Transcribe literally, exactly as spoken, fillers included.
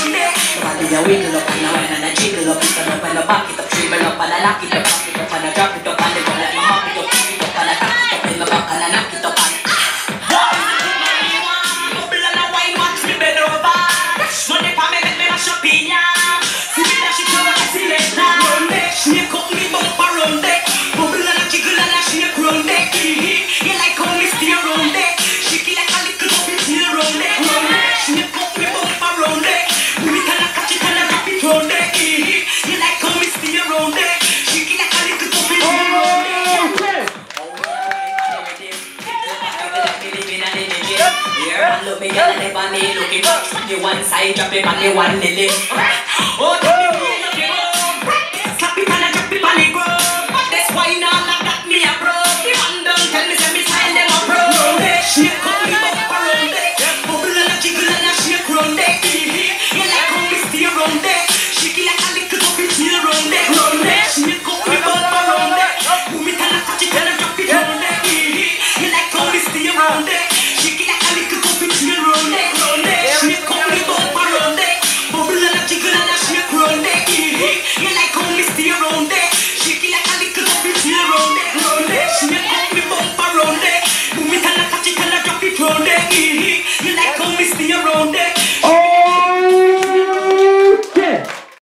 round it. Body a wiggle up and a wine and a jiggle up. It up and a back it up, dribble up and a lock it up, back it up and a drop it up and a go like my mop it up, pick it up and a tap it up in my back and a knock it up and. Bubble and a wine, watch me bend over. Money for me, make me mash up in ya. See me dash it over the ceiling now. Round it, snake up me bumper round it. Bubble and a jiggle and a snake round it. You like how me stay round it. Shake it like a little puppy tail round it. Round it, snake up me bumper round it. Do it and a catch it and a drop it round it. You like how me stay round it. Shake it like a little puppy tail round it. Look me, girl, never me looking. The one side drop it on the one lily. Oh,